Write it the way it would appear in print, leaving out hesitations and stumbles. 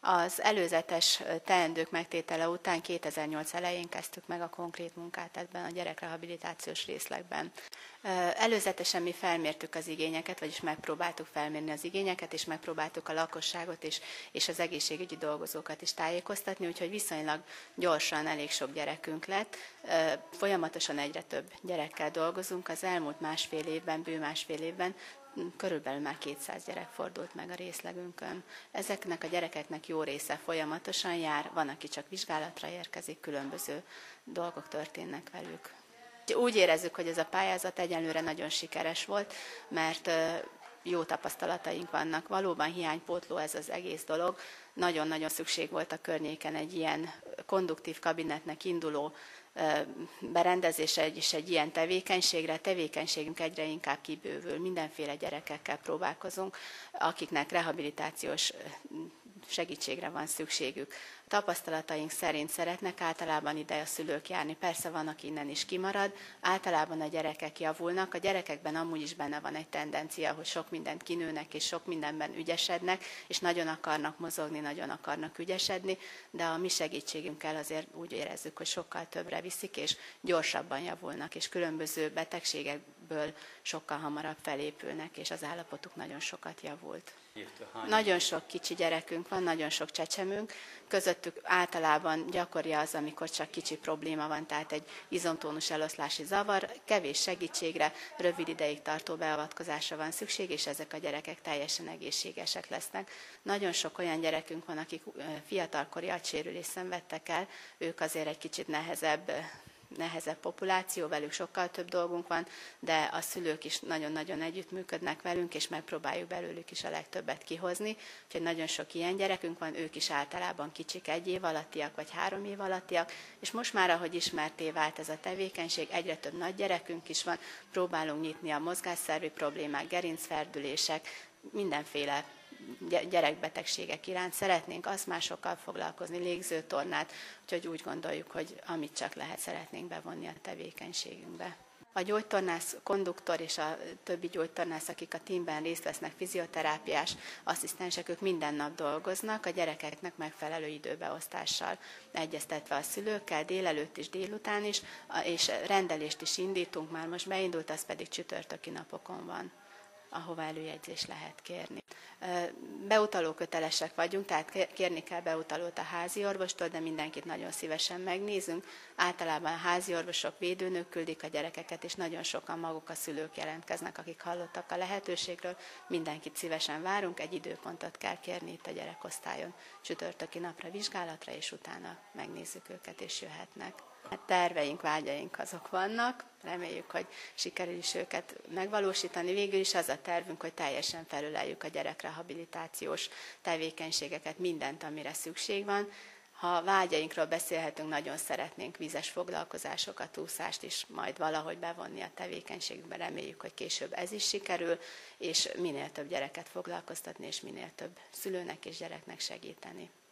Az előzetes teendők megtétele után 2008 elején kezdtük meg a konkrét munkát ebben a gyerekrehabilitációs részlegben. Előzetesen mi felmértük az igényeket, vagyis megpróbáltuk felmérni az igényeket, és megpróbáltuk a lakosságot és az egészségügyi dolgozókat is tájékoztatni, úgyhogy viszonylag gyorsan elég sok gyerekünk lett. Folyamatosan egyre több gyerekkel dolgozunk. Az elmúlt bő másfél évben körülbelül már 200 gyerek fordult meg a részlegünkön. Ezeknek a gyerekeknek jó része folyamatosan jár, van, aki csak vizsgálatra érkezik, különböző dolgok történnek velük. Úgy érezzük, hogy ez a pályázat egyenlőre nagyon sikeres volt, mert jó tapasztalataink vannak. Valóban hiánypótló ez az egész dolog. Nagyon-nagyon szükség volt a környéken egy ilyen konduktív kabinetnek induló berendezésre és egy ilyen tevékenységre. Tevékenységünk egyre inkább kibővül. Mindenféle gyerekekkel próbálkozunk, akiknek rehabilitációs segítségre van szükségük. A tapasztalataink szerint szeretnek általában ide a szülők járni. Persze van, aki innen is kimarad, általában a gyerekek javulnak. A gyerekekben amúgy is benne van egy tendencia, hogy sok mindent kinőnek, és sok mindenben ügyesednek, és nagyon akarnak mozogni, nagyon akarnak ügyesedni, de a mi segítségünkkel azért úgy érezzük, hogy sokkal többre viszik, és gyorsabban javulnak, és különböző betegségekből sokkal hamarabb felépülnek, és az állapotuk nagyon sokat javult. Nagyon sok kicsi gyerekünk van, nagyon sok csecsemőnk, közöttük általában gyakori az, amikor csak kicsi probléma van, tehát egy izomtónus eloszlási zavar, kevés segítségre, rövid ideig tartó beavatkozásra van szükség, és ezek a gyerekek teljesen egészségesek lesznek. Nagyon sok olyan gyerekünk van, akik fiatalkori agysérülést szenvedtek el, ők azért egy kicsit nehezebb populáció, velük sokkal több dolgunk van, de a szülők is nagyon-nagyon együttműködnek velünk, és megpróbáljuk belőlük is a legtöbbet kihozni. Úgyhogy nagyon sok ilyen gyerekünk van, ők is általában kicsik, 1 év alattiak, vagy 3 év alattiak, és most már, ahogy ismertté vált ez a tevékenység, egyre több nagy gyerekünk is van, próbálunk nyitni a mozgásszervi problémák, gerincferdülések, mindenféle gyerekbetegségek iránt szeretnénk asztmásokkal foglalkozni, légzőtornát, úgyhogy úgy gondoljuk, hogy amit csak lehet, szeretnénk bevonni a tevékenységünkbe. A gyógytornász, konduktor és a többi gyógytornász, akik a teamben részt vesznek, fizioterápiás asszisztensek, ők minden nap dolgoznak, a gyerekeknek megfelelő időbeosztással egyeztetve a szülőkkel, délelőtt is, délután is, és rendelést is indítunk, már most beindult, az pedig csütörtöki napokon van, ahova előjegyzést lehet kérni. Beutaló kötelesek vagyunk, tehát kérni kell beutalót a házi orvostól, de mindenkit nagyon szívesen megnézünk. Általában a házi orvosok, védőnők küldik a gyerekeket, és nagyon sokan maguk a szülők jelentkeznek, akik hallottak a lehetőségről. Mindenkit szívesen várunk, egy időpontot kell kérni itt a gyerekosztályon. Csütörtöki napra vizsgálatra, és utána megnézzük őket, és jöhetnek. Terveink, vágyaink azok vannak, reméljük, hogy sikerül is őket megvalósítani. Végül is az a tervünk, hogy teljesen felöleljük a gyerekrehabilitációs tevékenységeket, mindent, amire szükség van. Ha vágyainkról beszélhetünk, nagyon szeretnénk vízes foglalkozásokat, úszást is majd valahogy bevonni a tevékenységünkbe. Reméljük, hogy később ez is sikerül, és minél több gyereket foglalkoztatni, és minél több szülőnek és gyereknek segíteni.